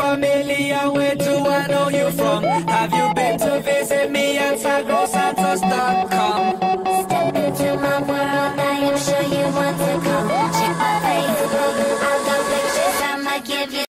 familiar, where do I know you from? Have you been to visit me at SagroSantos.com?